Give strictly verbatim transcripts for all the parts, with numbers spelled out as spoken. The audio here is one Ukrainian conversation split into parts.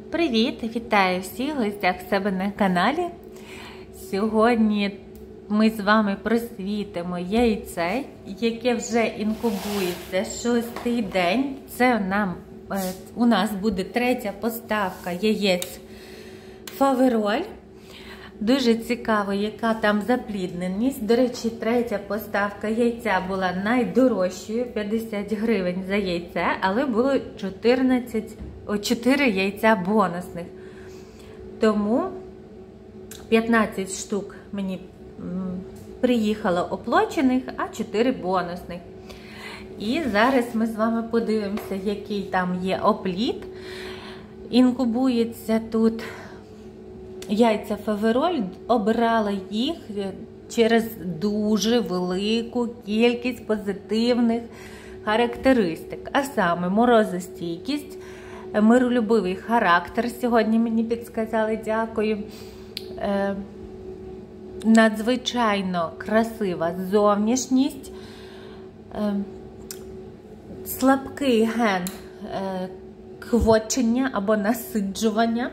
Привіт! Вітаю всіх в гостях в себе на каналі. Сьогодні ми з вами просвітимо яйце, яке вже інкубується шостий день. Це нам, у нас буде третя поставка яєць Фавероль. Дуже цікаво, яка там заплідненість. До речі, третя поставка яйця була найдорожчою, п'ятдесят гривень за яйце, але було чотирнадцять, чотири яйця бонусних. Тому п'ятнадцять штук мені приїхало оплачених, а чотири бонусних. І зараз ми з вами подивимося, який там є опліт. Інкубується тут яйця Фавероль, обирала їх через дуже велику кількість позитивних характеристик. А саме морозостійкість, миролюбивий характер, сьогодні мені підсказали, дякую. Е, надзвичайно красива зовнішність, е, слабкий ген е, квочення або насиджування.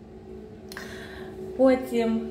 Потім,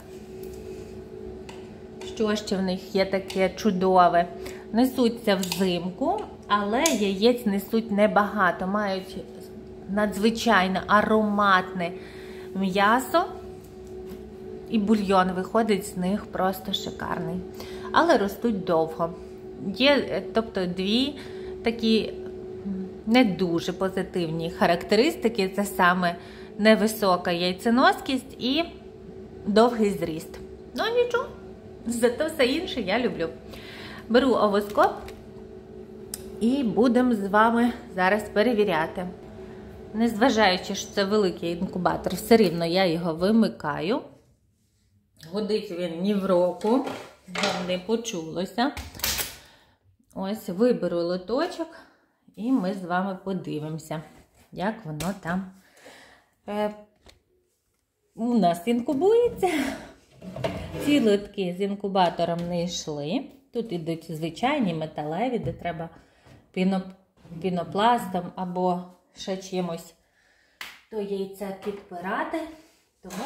що ще в них є таке чудове, несуться взимку, але яєць несуть небагато, мають надзвичайно ароматне м'ясо, і бульйон виходить з них просто шикарний. Але ростуть довго. Є, тобто, дві такі не дуже позитивні характеристики, це саме невисока яйценоскість і довгий зріст. Ну нічого, зато все інше я люблю. Беру овоскоп і будемо з вами зараз перевіряти. Незважаючи, що це великий інкубатор, все рівно я його вимикаю. Гудить він ні в року, вам не почулося. Ось, виберу лоточок і ми з вами подивимося, як воно там е, у нас інкубується. Ці лотки з інкубатором не йшли. Тут йдуть звичайні металеві, де треба піно, пінопластом або ще чимось то яйця підпирати. Тому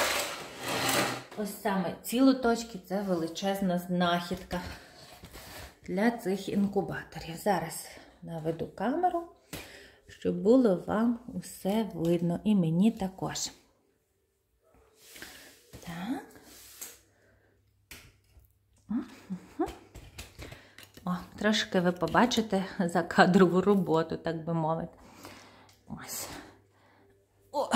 ось саме ці лоточки – це величезна знахідка для цих інкубаторів. Зараз наведу камеру, щоб було вам усе видно. І мені також. Так. О, трошки ви побачите закадрову роботу, так би мовити. Ось. О.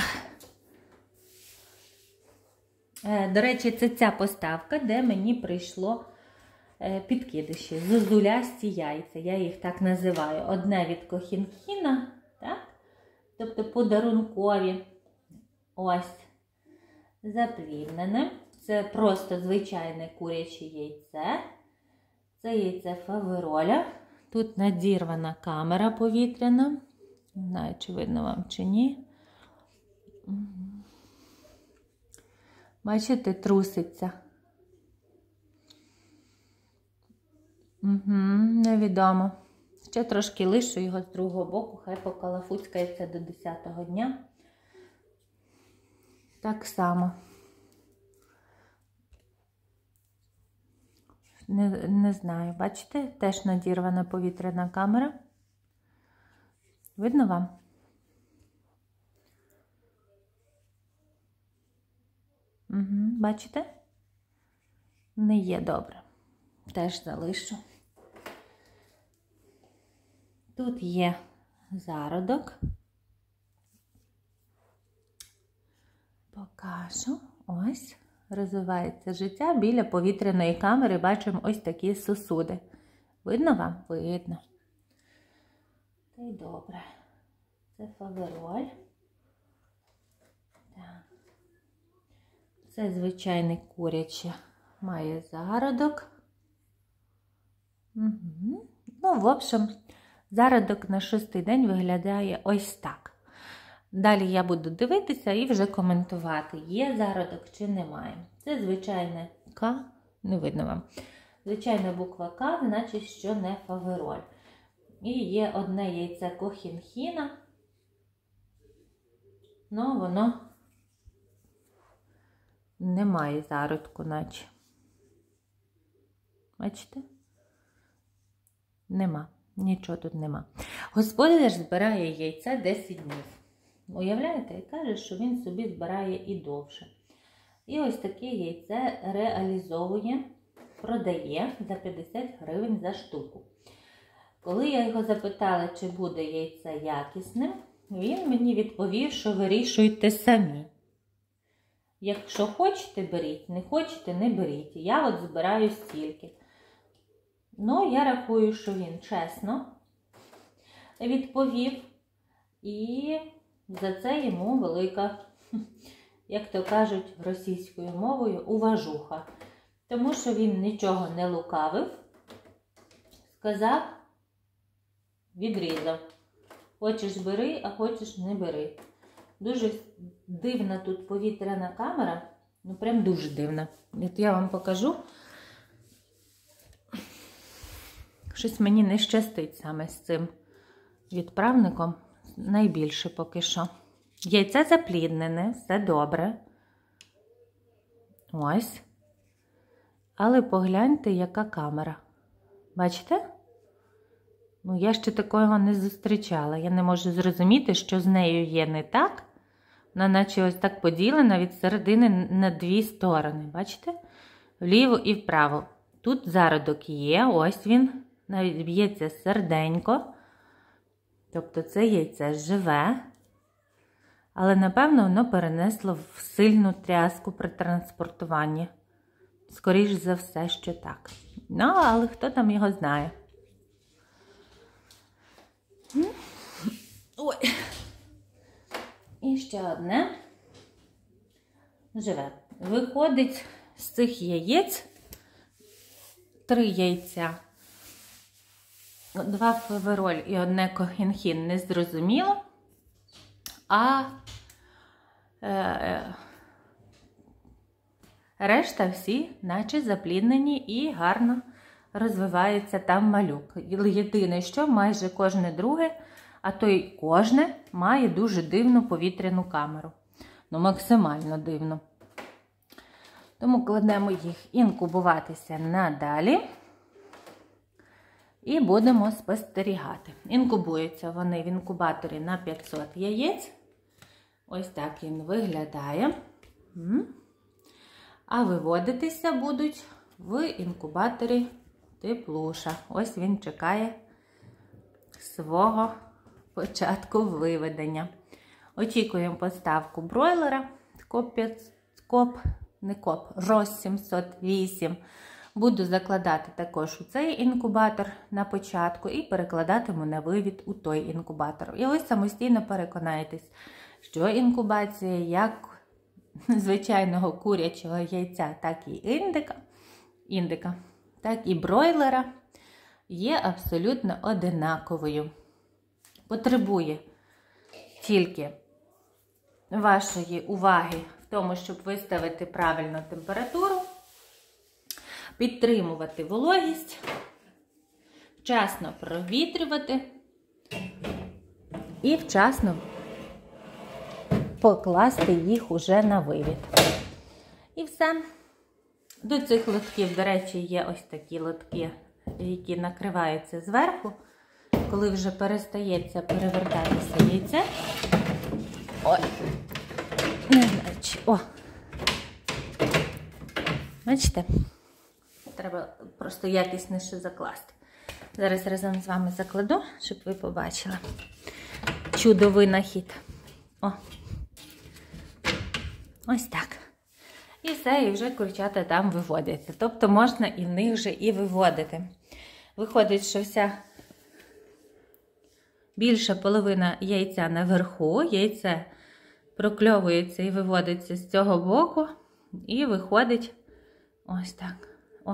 До речі, це ця поставка, де мені прийшло підкидиші, зозулясті яйця, я їх так називаю. Одне від Кохінхіна, так? Тобто подарункові. Ось, запліднене. Це просто звичайне куряче яйце. Це яйце Фавероля. Тут надірвана камера повітряна. Не знаю, чи видно вам, чи ні. Бачите, труситься. Угу, невідомо. Ще трошки лишу його з другого боку, хай покалафуцькається до десятого дня. Так само. Не, не знаю, бачите, теж надірвана повітряна камера. Видно вам? Угу, бачите? Не є добре. Теж залишу. Тут є зародок. Покажу. Ось. Розвивається життя. Біля повітряної камери бачимо ось такі сосуди. Видно вам? Видно. Та й добре. Це Фавероль. Так. Це звичайне куряче. Має зародок. Угу. Ну, в общем, зародок на шостий день виглядає ось так. Далі я буду дивитися і вже коментувати, є зародок чи немає. Це звичайне К, не видно вам. Звичайна буква К, значить, що не Фавероль. І є одне яйце Кохінхіна. але воно не має зародку, наче. Бачите? Нема. Нічого тут нема. Господар збирає яйця десять днів. Уявляєте? І каже, що він собі збирає і довше. І ось таке яйце реалізовує, продає за п'ятдесят гривень за штуку. Коли я його запитала, чи буде яйце якісним, він мені відповів, що вирішуйте самі. Якщо хочете, беріть, не хочете, не беріть. Я от збираю стільки. Ну, я рахую, що він чесно відповів. І за це йому велика, як то кажуть російською мовою, уважуха. Тому що він нічого не лукавив, сказав, відрізав. Хочеш бери, а хочеш не бери. Дуже дивна тут повітряна камера. Ну, прям дуже дивна. От я вам покажу. Щось мені не щастить саме з цим відправником. Найбільше поки що. Яйце запліднене, все добре. Ось. Але погляньте, яка камера. Бачите? Ну, я ще такого не зустрічала. Я не можу зрозуміти, що з нею є не так. Вона наче ось так поділена від середини на дві сторони. Бачите? Вліво і вправо. Тут зародок є, ось він. Навіть б'ється серденько. Тобто це яйце живе. Але, напевно, воно перенесло в сильну тряску при транспортуванні. Скоріш за все, що так. Ну, але хто там його знає. Ой. І ще одне. Живе. Виходить з цих яєць три яйця. Два февероль і одне кохінхін не зрозуміло. А е, решта всі наче запліднені і гарно розвивається там малюк. Єдине, що майже кожне друге, а то й кожне, має дуже дивну повітряну камеру. Ну, максимально дивну. Тому кладемо їх інкубуватися надалі. І будемо спостерігати. Інкубуються вони в інкубаторі на п'ятсот яєць. Ось так він виглядає. А виводитися будуть в інкубаторі Теплуша. Ось він чекає свого початку виведення. Очікуємо поставку бройлера. Коп, коп, не коп, Рос сімсот вісім. Буду закладати також у цей інкубатор на початку і перекладатиму на вивід у той інкубатор. І ви самостійно переконаєтесь, що інкубація як звичайного курячого яйця, так і індика, індика, так і бройлера є абсолютно одинаковою. Потребує тільки вашої уваги в тому, щоб виставити правильну температуру, підтримувати вологість, вчасно провітрювати і вчасно покласти їх уже на вивід. І все. До цих лотків, до речі, є ось такі лотки, які накриваються зверху. Коли вже перестається перевертатися яйце. Ой, не знаю, чи... О! Бачите? Треба просто якісніше закласти. Зараз разом з вами закладу, щоб ви побачили. Чудовинахід. О! Ось так. І все, і вже курчата там виводяться. Тобто можна і в них вже і виводити. Виходить, що вся більша половина яйця наверху. Яйце прокльовується і виводиться з цього боку. І виходить ось так. О.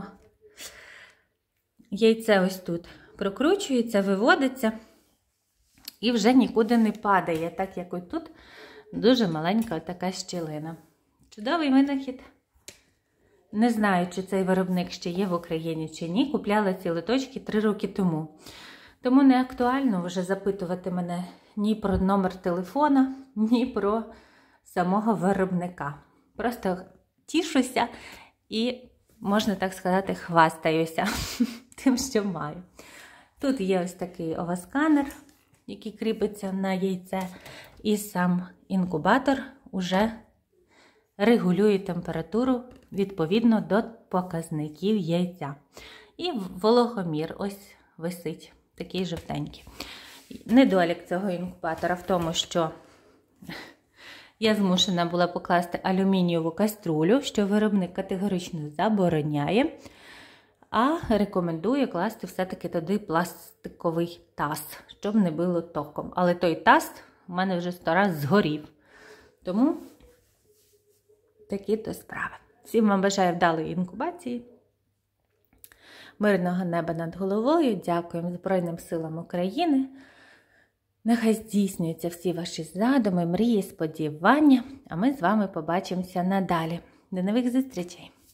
Яйце ось тут прокручується, виводиться і вже нікуди не падає, так як ось тут дуже маленька така щілина. Чудовий винахід. Не знаю, чи цей виробник ще є в Україні чи ні. Купляла ці лоточки три роки тому. Тому не актуально вже запитувати мене ні про номер телефона, ні про самого виробника. Просто тішуся і, можна так сказати, хвастаюся тим, що маю. Тут є ось такий овосканер, який кріпиться на яйце, і сам інкубатор уже регулює температуру відповідно до показників яйця. І вологомір ось висить, такий жовтенький. Недолік цього інкубатора в тому, що я змушена була покласти алюмінієву каструлю, що виробник категорично забороняє, а рекомендує класти все-таки туди пластиковий таз, щоб не било током. Але той таз у мене вже сто раз згорів. Тому такі то справи. Всім вам бажаю вдалої інкубації, мирного неба над головою. Дякуємо Збройним силам України. Нехай здійснюються всі ваші задуми, мрії, сподівання, а ми з вами побачимося надалі. До нових зустрічей!